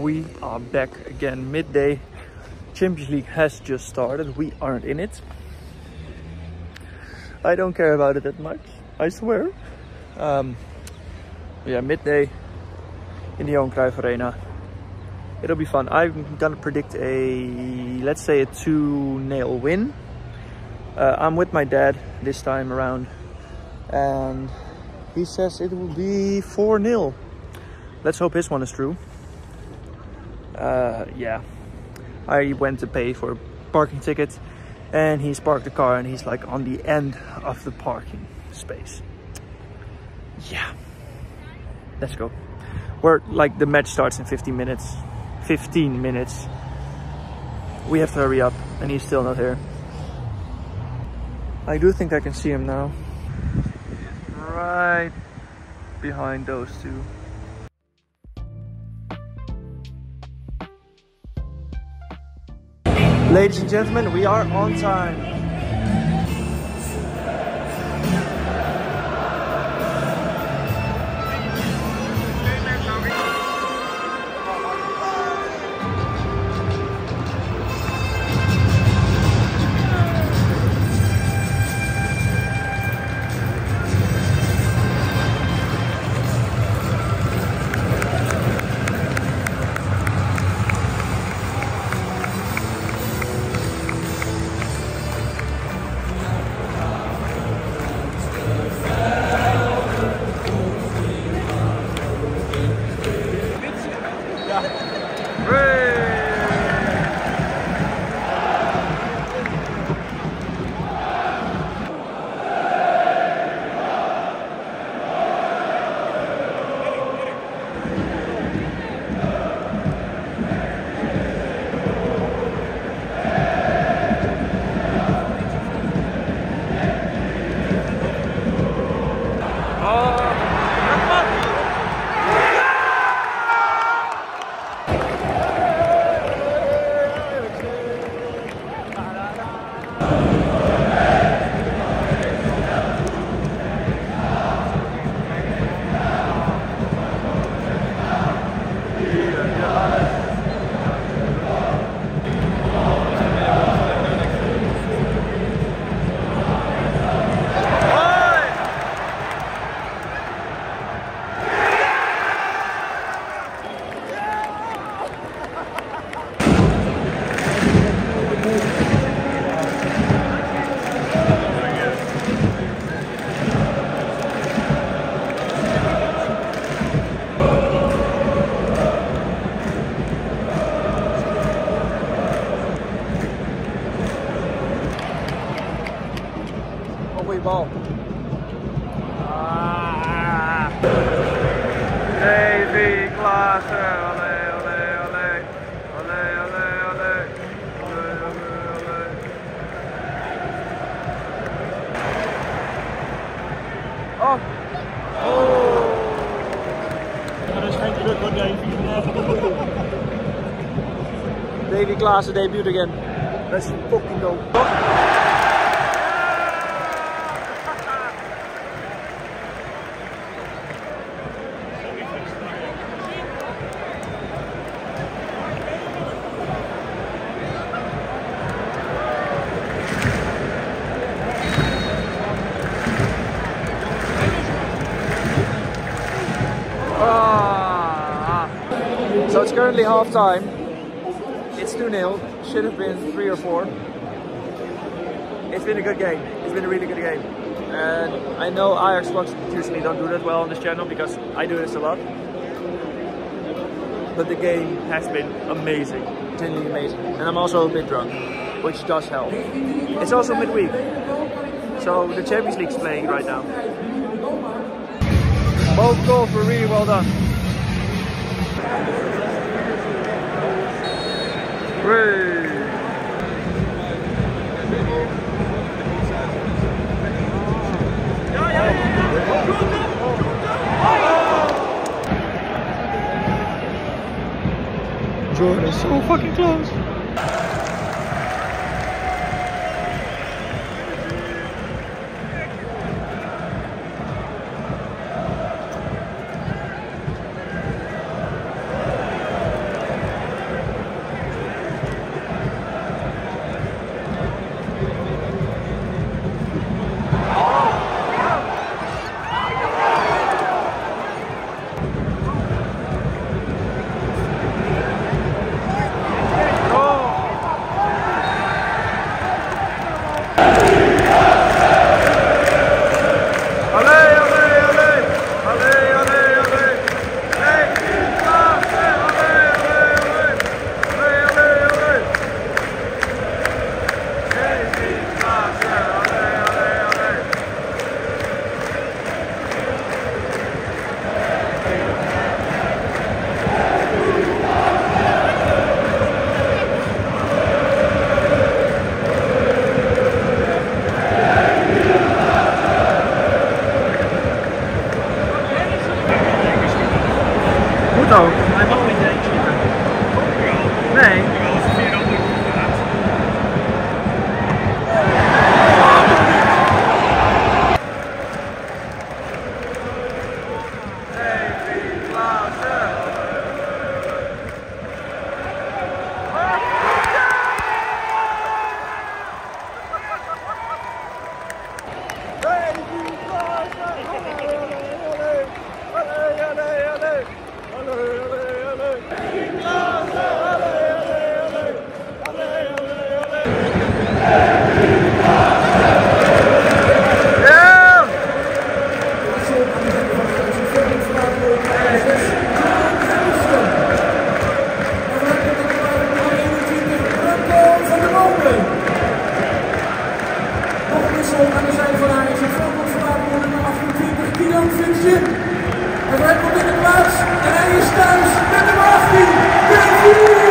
We are back again midday. Champions League has just started. We aren't in it. I don't care about it that much, I swear. Yeah, midday in the Johan Cruyff Arena. It'll be fun. I'm gonna predict let's say a 2-0 win. I'm with my dad this time around, and he says it will be 4-0. Let's hope his one is true. Yeah, I went to pay for a parking ticket, and he's parked the car, and he's like on the end of the parking space. Yeah, let's go. We're like, the match starts in 15 minutes. 15 minutes. We have to hurry up, and he's still not here. I do think I can see him now. Right behind those two. Ladies and gentlemen, we are on time. Ball. Davy Klaassen, ole, ole, ole, ole, ole, ole, ole, ole, ole. Oh! Oh! Dat is geen druk hoor, Davy. Davy Klaassen debut again. Let's fucking go. So it's currently half time. It's 2-0. Should have been 3 or 4. It's been a good game. It's been a really good game. And I know Ajax vlogs usually don't do that well on this channel because I do this a lot. But the game has been amazing. Genuinely amazing. And I'm also a bit drunk, which does help. It's also midweek. So the Champions League's playing right now. Both goals were really well done. Hooray! Jordan is so fucking close. Nee. Aan de zijde van haar is het voorbeeld verlaten worden naar 28 kilo functie. En hij komt in de plaats en hij is thuis met de 18.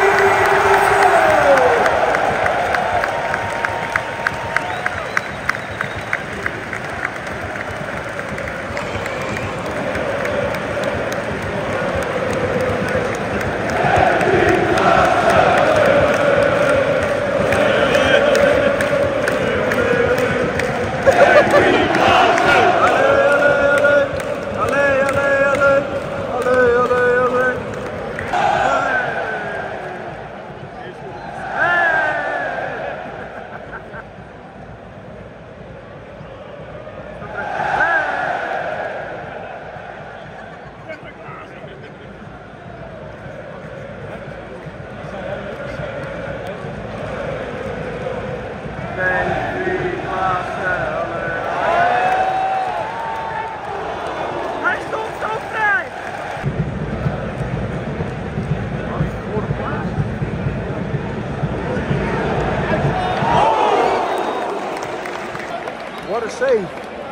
Hij stond zo vrij! What a save!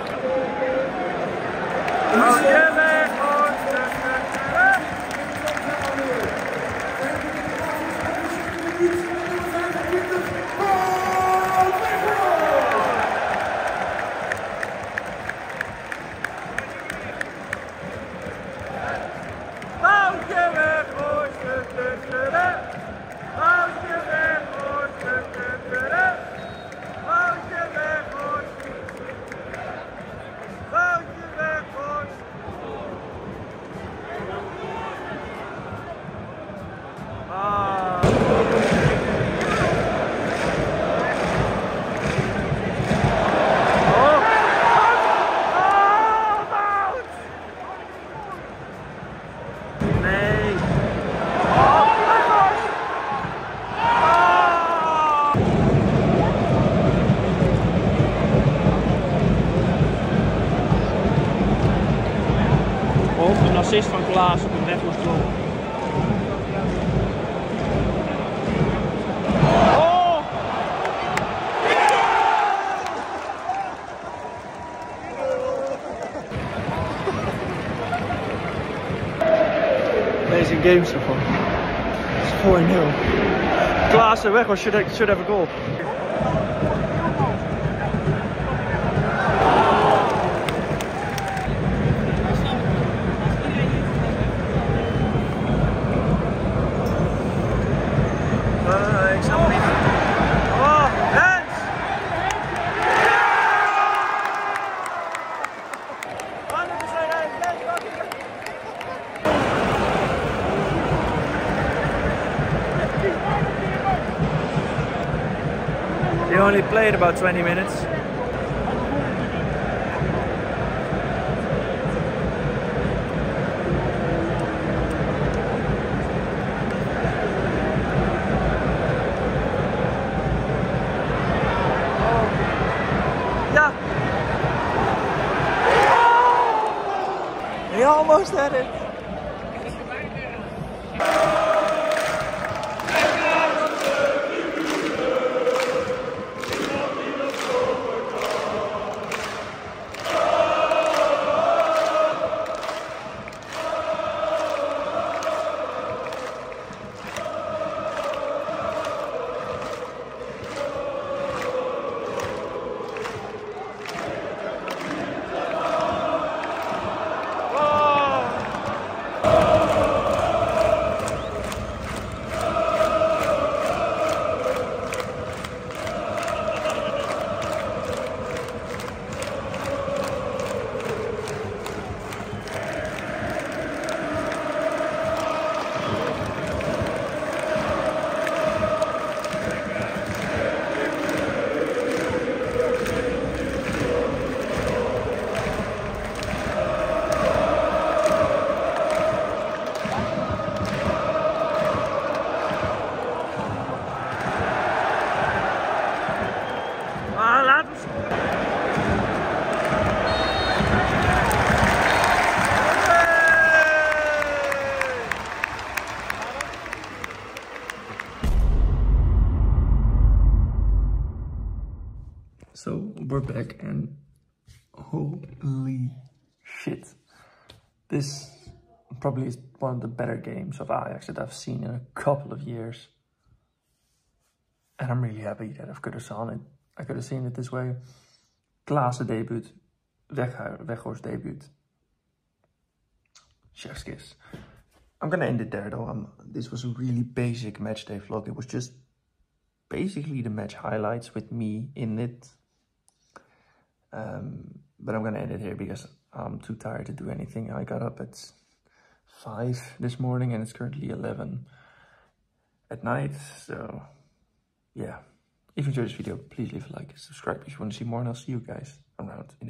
Een assist van Klaas op een weg naar Klop. Oh! Amazing game so far. It's 4-0. Klaas weg was should have a goal. He only played about 20 minutes. Yeah. He almost had it. So we're back and holy shit. This probably is one of the better games of Ajax that I've seen in a couple of years. And I'm really happy that I could have seen it this way. Klaassen debut, Weghorst debut. Chef's kiss. I'm gonna end it there though. This was a really basic matchday vlog. It was just basically the match highlights with me in it. But I'm gonna end it here because I'm too tired to do anything. I got up at 5 this morning and it's currently 11 at night. So yeah, if you enjoyed this video, please leave a like, subscribe if you want to see more, and I'll see you guys around.